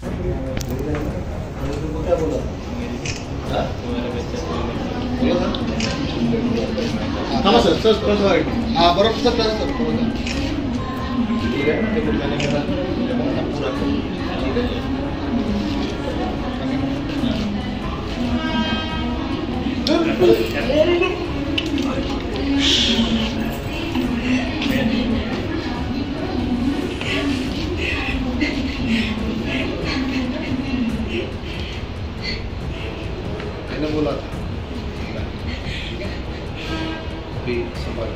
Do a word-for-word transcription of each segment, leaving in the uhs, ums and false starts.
Sir sir sir हाँ बराबर sir sir मैंने बोला था भी संभाल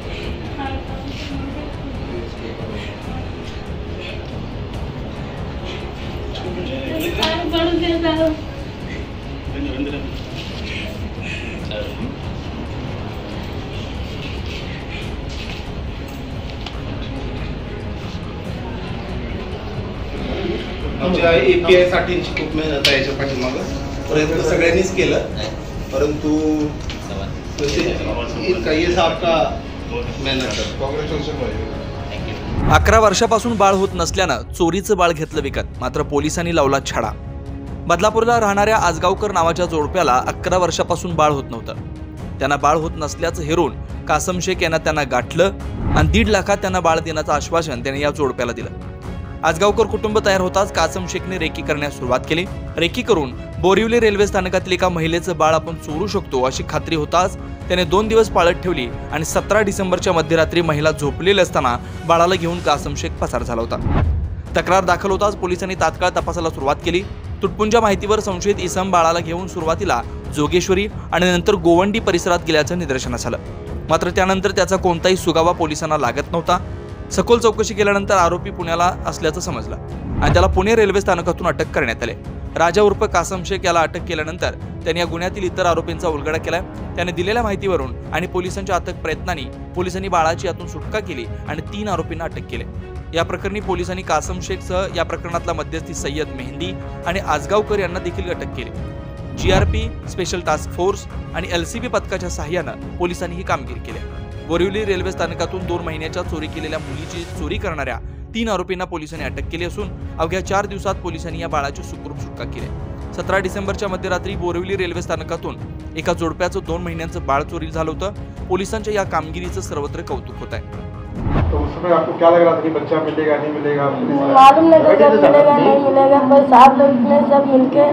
आमच्या एपीआय साठी खूप मेहनत आहे याच्या पाठीमागं प्रयत्न सगळ्यांनीच केलं परंतु ये आपका मेहनत। अकरा वर्षापासून बाळ होत नसल्यानं चोरीचं बाळ घेतलं विकत, मात्र पोलिसांनी लावला छडा। बदलापूरला राहणाऱ्या आजगावकर नावाच्या जोडप्याला अकरा वर्षापासून बाळ होत नव्हतं। त्यांना बाळ होत नसल्याचं हेरून कासम शेख यांना त्यांना गाठलं आणि दीड लाखात त्यांना बाळ देण्याचं आश्वासन त्यांनी या जोडप्याला दिलं। आजगावकर कुटुंब तयार होताच कासम शेखने रेकी करण्यास सुरुवात केली। रेकी करून बोरिवली रेल्वे स्थानकातील एका महिलेचं बाळ आपण चोरू शकतो अशी खात्री होताच त्याने दोन दिवस पाळत ठेवली आणि सतरा डिसेंबरच्या मध्यरात्री महिला झोपलेली असताना बाळाला घेऊन कासम शेख पसार झाला होता। तक्रार दाखल होताच पोलिसांनी तात्काळ तपासाला सुरुवात केली। तुटपुंजा माहितीवर संशयित इसम बाळाला घेऊन सुरुवातीला जोगेश्वरी आणि नंतर गोवंडी परिसरात गेल्याचं निदर्शनास आलं, मात्र त्यानंतर त्याचा कोणताही सुगावा पोलिसांना लागत नव्हता। सखोल चौकशी केल्यानंतर आरोपी पुण्याला असल्याचं समजलं आणि त्याला पुणे रेल्वे स्थानकातून अटक करण्यात आली। राजा उर्फ कासम शेख याला अटक केल्यानंतर त्यांनी या गुन्ह्यातील इतर आरोपींचा उलगडा केला। त्याने दिलेल्या माहितीवरून आणि पोलिसांच्या अटक प्रयत्नांनी पोलिसांनी बाळाची यातून सुटका केली आणि तीन आरोपींना अटक केली। या प्रकरणी पोलिसांनी कासम शेखसह या प्रकरणातला मध्यस्थी सय्यद मेहंदी आणि आजगावकर यांना देखील अटक केली। जीआरपी, स्पेशल टास्क फोर्स आणि एलसीबी पथकाच्या सहाय्यानं पोलिसांनी ही कामगिरी केली। बोरिवली रेल्वे स्थानकातून दोन महिन्याच्या चोरी केलेल्या मुलीची चोरी करणाऱ्या तीन आरोपींना पोलिसांनी अटक केली असून अवघ्या चार दिवसात पोलिसांनी या बाळाची सुखरूप सुटका केली। सतरा डिसेंबरच्या मध्यरात्री बोरिवली रेल्वे स्थानकातून एका जोडप्याचं दोन महिन्यांचं बाळ चोरी झालं होतं। पोलिसांच्या या कामगिरीचं सर्वत्र कौतुक होत आहे। तो उस समय आपको क्या लग रहा था कि बच्चा मिलेगा नहीं मिलेगा? मालूम नहीं था कब मिलेगा नहीं मिलेगा, बस आप लोग ने सब मिलके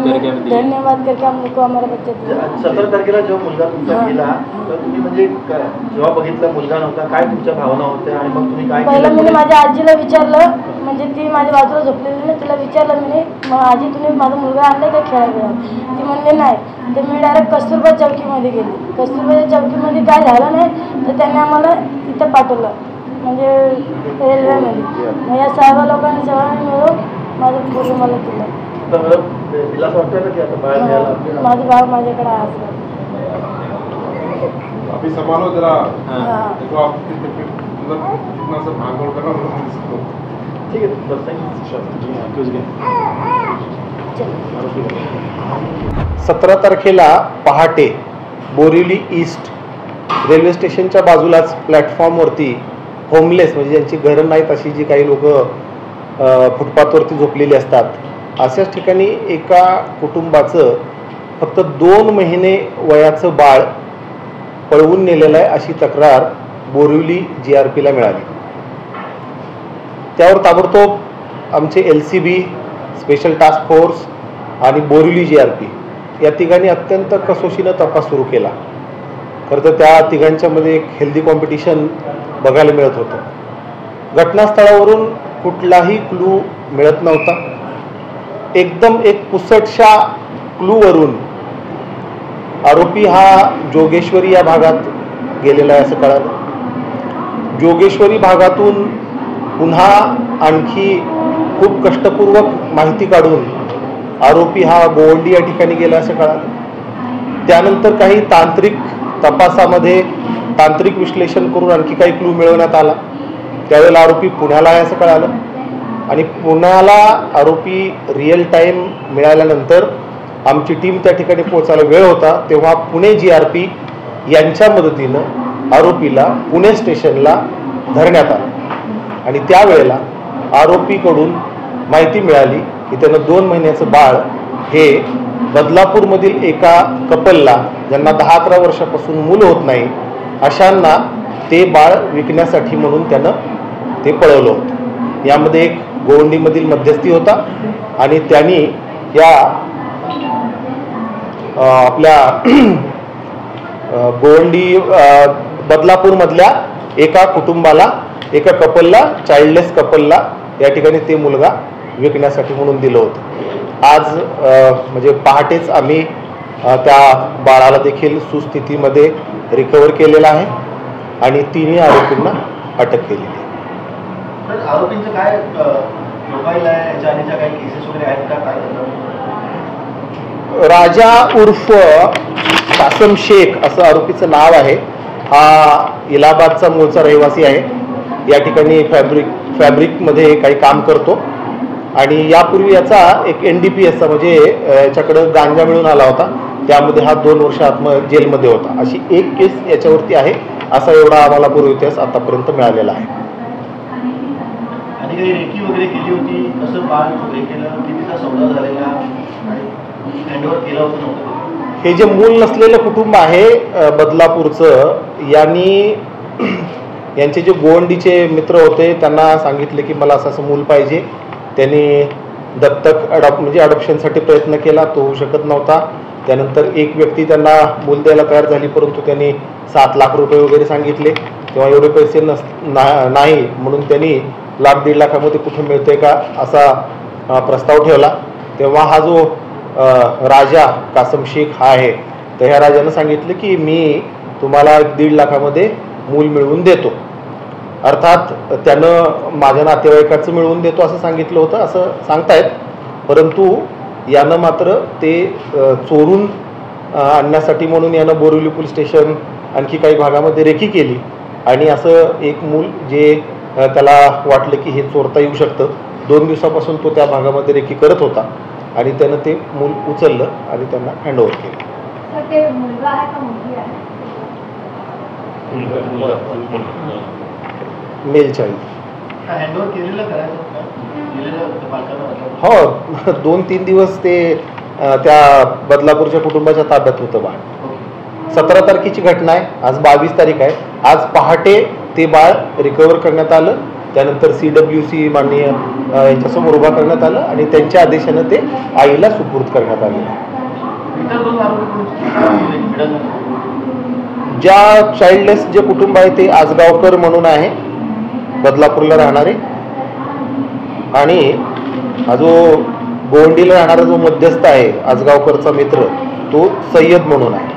धन्यवाद करके हम लोग को हमारा बच्चा दिया। सतरा तारखेला जो मुलगा तुमचा गेला तर तुम्ही म्हणजे जेव्हा बघितला मुलगा नव्हता काय तुमच्या भावना होत्या आणि मग तुम्ही काय केलं? पहिला मी माझ्या आजीला विचारलं, म्हणजे ती माझ्या बाजूला झोपलेली ना, तिला विचारलं मी, मग आजी तुम्ही माझा मुलगा आणलाय का खेळायला? ती म्हणले नाही। तर मी डायरेक्ट कस्तुरबा चौकीमध्ये गेली। कस्तुरबा चौकीमध्ये काय झालं नाही तर त्यांनी आम्हाला इथं पाठवलं, म्हणजे रेल्वेमध्ये। मग या सर्व लोकांनी सगळ्यांनी मिळून माझं पूर्ण मला दिलं। दिलासा वाटतं की आता बाळ मिळालं? माझं बाळ माझ्याकडे आहे। अभी संभालो जरा, देखो आप मतलब कितना सब भागदौड़ करना मतलब ठीक है बस थैंक यू। सतरा तारखेला पहाटे बोरिवली ईस्ट रेल्वे स्टेशनच्या बाजूलाच प्लॅटफॉर्मवरती होमलेस म्हणजे ज्यांची घरं नाहीत अशी जी काही लोक फुटपाथवरती झोपलेली असतात, अशाच ठिकाणी एका कुटुंबाचं फक्त दोन महिने वयाचं बाळ पळवून नेलेलं आहे अशी तक्रार बोरिवली जी आर पीला मिळाली। त्यावर ताबडतोब आमचे L C B, special task force आणि बोरिवली जी आर पी या तिघांनी अत्यंत कसोशीनं तपास सुरू केला। खरं तर त्या तिघांच्यामध्ये एक हेल्दी कॉम्पिटिशन बघायला मिळत होतं। घटनास्थळावरून कुठलाही क्लू मिळत नव्हता। एकदम एक पुसटशा क्लूवरून आरोपी हा जोगेश्वरी या भागात गेलेला आहे असं कळालं। जोगेश्वरी भागातून पुन्हा आणखी खूप कष्टपूर्वक माहिती काढून आरोपी हा गोवंडी या ठिकाणी गेला असं कळालं। त्यानंतर काही तांत्रिक तपासामध्ये तांत्रिक विश्लेषण करून आणखी काही क्लू मिळवण्यात आला। त्यावेळेला आरोपी पुण्याला आहे असं कळालं आणि पुण्याला आरोपी रिअल टाईम मिळाल्यानंतर आमची टीम त्या ठिकाणी पोहोचायला वेळ होता, तेव्हा पुणे जी आर पी यांच्या मदतीनं आरोपीला पुणे स्टेशनला धरण्यात आलं आणि त्यावेळेला आरोपीकडून माहिती मिळाली की त्यानं दोन महिन्याचं बाळ हे बदलापूरमधील एका कपलला, ज्यांना दहा अकरा वर्षापासून मूल होत नाही, अशांना ते बाळ विकण्यासाठी म्हणून त्यानं ते पळवलं होतं. यामध्ये एक गोवंडीमधील मध्यस्थी होता आणि त्यांनी या आपल्या गोवंडी बदलापूरमधल्या एका कुटुंबाला, एका कपलला, चाइल्डलेस कपलला या ठिकाणी ते मुलगा विकण्यासाठी म्हणून दिलं होतं. आज म्हणजे पहाटेच आम्ही त्या बाळाला देखील सुस्थितीमध्ये रिकवर केलेला आहे आणि तिन्ही आरोपींना अटक केलेली आहे. आरोपींचं काय प्रोफाईल आहे, याच्या आणि काही केसेस वगैरे आहेत का, काय? राजा उर्फ कासम शेख असं आरोपीचं नाव आहे. हा इलाहाबादचा मूळचा रहिवासी आहे. या ठिकाणी फॅब्रिक फॅब्रिकमध्ये काही काम करतो आणि यापूर्वी याचा एक एन डी पी एसचा म्हणजे याच्याकडं गांजा मिळून आला होता, त्यामध्ये हा दोन वर्ष आत्म जेलमध्ये होता. अशी एक केस याच्यावरती आहे, असा एवढा आम्हाला पूर्व इतिहास आतापर्यंत मिळालेला आहे. आणि काही रेकी वगैरे केली होती, कसं बाळ वगैरे केलं, कितीचा सौदा झालेला आणि हँडओव्हर केलं होतं नव्हतं? हे जे मूल नसलेलं कुटुंब आहे बदलापूरचं, यांनी यांचे जे गोवंडीचे मित्र होते त्यांना सांगितले की मला असं असं मूल पाहिजे. त्यांनी दत्तक अडॉप म्हणजे अडॉप्शनसाठी प्रयत्न केला, तो होऊ शकत नव्हता. त्यानंतर एक व्यक्ती त्यांना मूल द्यायला तयार झाली, परंतु त्यांनी सात लाख रुपये वगैरे सांगितले. तेव्हा एवढे पैसे नस ना नाही म्हणून त्यांनी लाख दीड लाखामध्ये कुठं मिळते का असा प्रस्ताव ठेवला. तेव्हा हा जो राजा कासम शेख हा आहे, तर ह्या राजानं सांगितलं की मी तुम्हाला दीड लाखामध्ये मूल मिळवून देतो. अर्थात त्यानं माझ्या नातेवाईकाचं मिळवून देतो असं सांगितलं होतं असं सांगतायत, परंतु यानं मात्र ते चोरून आणण्यासाठी म्हणून यानं बोरिवली पोलीस स्टेशन आणखी काही भागामध्ये रेकी केली आणि असं एक मूल जे त्याला वाटलं की हे चोरता येऊ शकतं, दोन दिवसापासून तो त्या भागामध्ये रेकी करत होता आणि त्यानं ते मूल उचललं आणि त्यांना हँडओव्हर केलं. Male child. हँडओव्हर केलेलं करायचं हो, दोन तीन दिवस ते त्या बदलापूरच्या कुटुंबाच्या ताब्यात होतं बाळ. सतरा तारखेची घटना आहे, आज बावीस तारीख आहे. आज पहाटे ते बाळ रिकवर करण्यात आलं. त्यानंतर सी डब्ल्यू सी माननीय यांच्यासमोर उभा करण्यात आलं आणि त्यांच्या आदेशानं ते आईला सुपूर्द करण्यात आलेलं आहे. ज्या चाइल्डलेस जे कुटुंब आहे ते आजगावकर म्हणून आहे, बदलापूरला राहणारे, आणि हा जो गोवंडीला राहणारा जो मध्यस्थ आहे आजगावकरचा मित्र, तो सय्यद म्हणून आहे.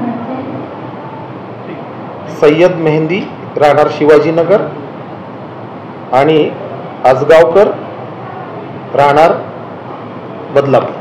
सय्यद मेहंदी राहणार शिवाजीनगर आणि आजगावकर राहणार बदलापूर.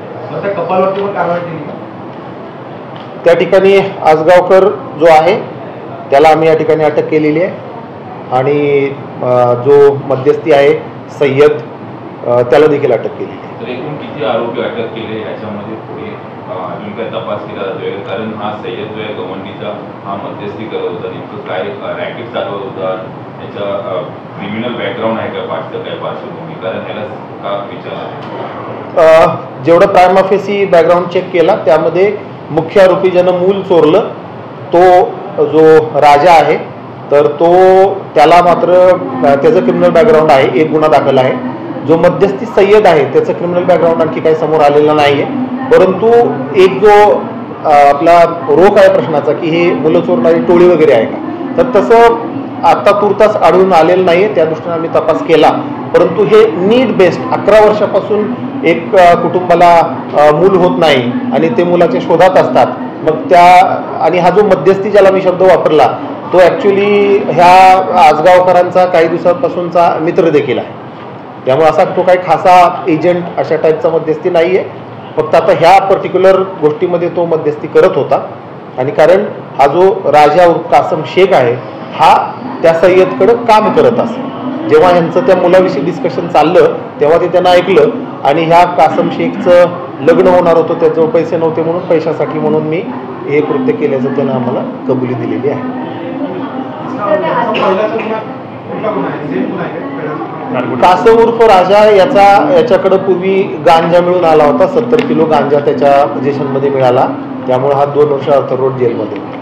त्या ठिकाणी आजगावकर जो आहे त्याला आम्ही या ठिकाणी अटक केलेली आहे आणि जो मध्यस्थी आहे सय्यद त्याला देखील अटक केलेली आहे. तर एकूण किती आरोपी अटक केले याच्यामध्ये पुढे अजून काय तपास केला जातोय? कारण हा सय्यद जो आहे गवंडीचा हा मध्यस्थी करत होता, नेमकं काय रॅकेट चालवत होता, त्याचा क्रिमिनल बॅकग्राऊंड आहे का, पाठचं काय पार्श्वभूमी, कारण याला का विचारलं? जेवढं प्रायमा फेसी बॅकग्राऊंड चेक केला त्यामध्ये मुख्य आरोपी ज्यानं मूल चोरलं तो जो राजा आहे, तर तो त्याला मात्र त्याचं क्रिमिनल बॅकग्राऊंड आहे, एक गुन्हा दाखल आहे. जो मध्यस्थी सय्यद आहे त्याचं क्रिमिनल बॅकग्राऊंड आणखी काही समोर आलेलं नाही आहे, परंतु एक जो आपला रोख आहे प्रश्नाचा की हे मुलं चोरणारी टोळी वगैरे आहे का, तर तसं आता तुर्तास आढळून आलेलं नाही आहे. त्या दृष्टीने आम्ही तपास केला, परंतु हे नीड बेस्ड अकरा वर्षापासून एक कुटुंबाला मूल होत नाही आणि ते मुलाच्या शोधात असतात, मग त्या आणि हा जो मध्यस्थी ज्याला मी शब्द वापरला तो ॲक्च्युली ह्या आजगावकरांचा काही दिवसांपासूनचा मित्र देखील आहे. त्यामुळे असा तो काही खासा एजंट अशा टाईपचा मध्यस्थी नाही आहे, फक्त आता ह्या पर्टिक्युलर गोष्टीमध्ये तो मध्यस्थी करत होता. आणि कारण हा जो राजा कासम शेख आहे हा त्या सय्यदकडं काम करत असे. जेव्हा ह्यांचं त्या मुलाविषयी डिस्कशन चाललं तेव्हा ते त्यांना ऐकलं आणि ह्या कासम शेखचं लग्न होणार होतं, त्याजवळ पैसे नव्हते म्हणून पैशासाठी म्हणून मी हे कृत्य केल्याचं त्यानं आम्हाला कबुली दिलेली आहे. कासव उर्फ राजा याचा याच्याकडे पूर्वी गांजा मिळून आला होता. सत्तर किलो गांजा त्याच्या पोझिशनमध्ये मिळाला, त्यामुळे हा दोन वर्ष अर्थर रोड जेलमध्ये होता.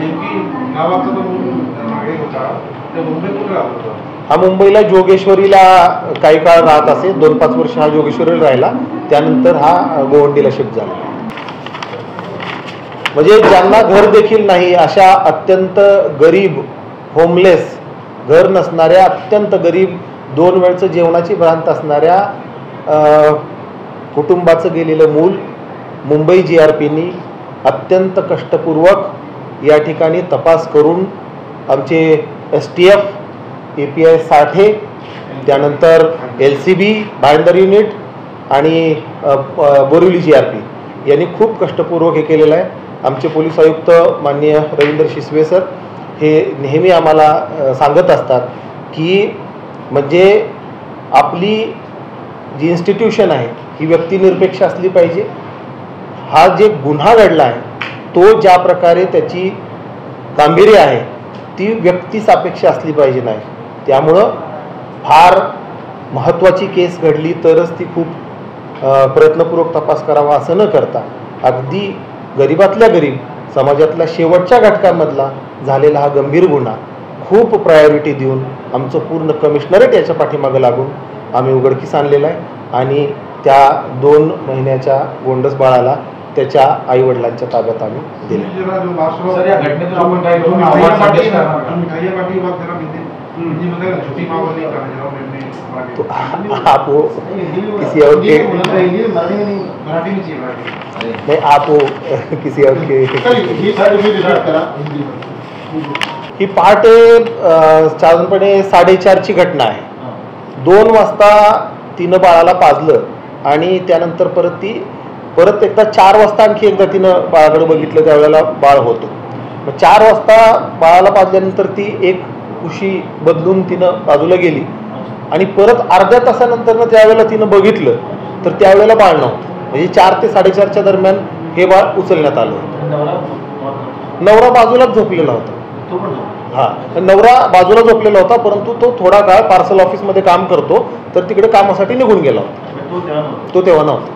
हा मुंबईला जोगेश्वरीला काही काळ राहत असे. दोन पाच वर्ष हा जोगेश्वरीला राहिला, त्यानंतर हा गोवंडीला शिफ्ट झाला. म्हणजे ज्यांना घर देखील नाही अशा अत्यंत गरीब, होमलेस, घर नसणाऱ्या, अत्यंत गरीब, दोन वेळचं जेवणाची भ्रांत असणाऱ्या कुटुंबाचं गेलेलं मूल मुंबई जी आर पीनी अत्यंत कष्टपूर्वक या ठिकाणी तपास करून आमचे S T F, A P I Sathe, त्यानंतर L C B Bhayandar unit आणि बोरिवली जी आर पी यांनी खूप कष्टपूर्वक हे केलेलं आहे. आमचे पोलीस आयुक्त माननीय रवींद्र शिसवे सर हे नेहमी आम्हाला सांगत असतात की म्हणजे आपली जी इन्स्टिट्यूशन आहे ही व्यक्तिनिरपेक्ष असली पाहिजे. हा जे गुन्हा घडला आहे तो ज्या प्रकारे त्याची गांभीर्य आहे ती व्यक्तिसापेक्ष असली पाहिजे नाही. त्यामुळं फार महत्त्वाची केस घडली तरच ती खूप प्रयत्नपूर्वक तपास करावा असं न करता अगदी गरीबातल्या गरीब समाजातल्या शेवटच्या घटकांमधला झालेला हा गंभीर गुन्हा खूप प्रायोरिटी देऊन आमचं पूर्ण कमिशनरेट याच्या पाठीमागं लागून आम्ही उघडकीस आणलेला आहे. आणि त्या दोन महिन्याच्या गोंडस बाळाला त्याच्या आईवडिलांच्या ताब्यात आम्ही दिले. आप वो किसी और के नहीं, आप वो किसी और के ही पहाटे साधारणपणे साडेचारची घटना आहे. दोन वाजता तिनं बाळाला पाजलं आणि त्यानंतर परत ती परत एकदा चार वाजता आणखी एकदा तिनं बाळाकडे बघितलं, त्यावेळेला बाळ होतं. मग चार वाजता बाळाला पाजल्यानंतर ती एक उशी बदलून तिनं बाजूला गेली आणि परत अर्ध्या तासानंतर त्यावेळेला तिनं बघितलं तर त्यावेळेला बाळ नव्हतं. म्हणजे चार ते साडेचारच्या दरम्यान हे बाळ उचलण्यात आलं होतं. नवरा बाजूलाच झोपलेला होता. हां, नवरा बाजूला झोपलेला होता, परंतु तो थोडा काळ पार्सल ऑफिसमध्ये काम करतो तर तिकडे कामासाठी निघून गेला होता. तो तेव्हा नव्हता.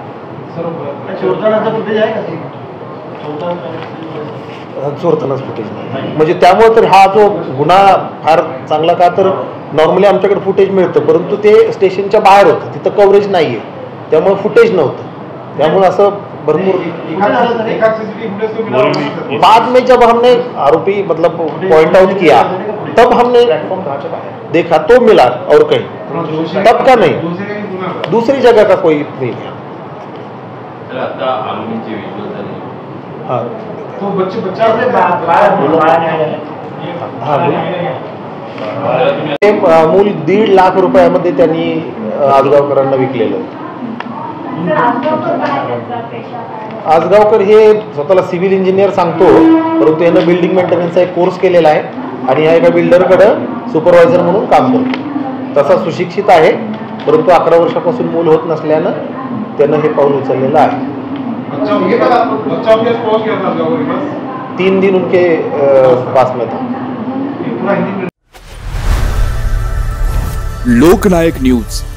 चोरतानाच फुटेज नाही. म्हणजे त्यामुळे तर हा जो गुन्हा फार चांगला का तर नॉर्मली आमच्याकडे फुटेज मिळतं परंतु ते स्टेशनच्या बाहेर होतं, तिथं कव्हरेज नाही आहे, त्यामुळे फुटेज नव्हतं. त्यामुळे असं भरपूर बाद में जब हमने आरोपी मतलब पॉइंट आउट किया तब हमने देखा तो मिला और कहीं, तब का नहीं, दूसरी जगह का कोई नहीं है. हाँ तो बच्चे बच्चा हाँ मूल दीड लाख रुपयामध्ये त्यांनी आजगावकरांना विकलेलं. आजगावकर हे स्वतःला सिव्हिल इंजिनियर सांगतो परंतु यानं बिल्डिंग मेंटेनन्सचा एक कोर्स केलेला आहे आणि या एका बिल्डरकडं सुपरवायझर म्हणून काम करतो. तसा सुशिक्षित आहे परंतु अकरा वर्षापासून मूल होत नसल्यानं त्यानं हे पाऊल उचललेलं आहे. तीन दिन उनके पास में था. लोकनायक न्यूज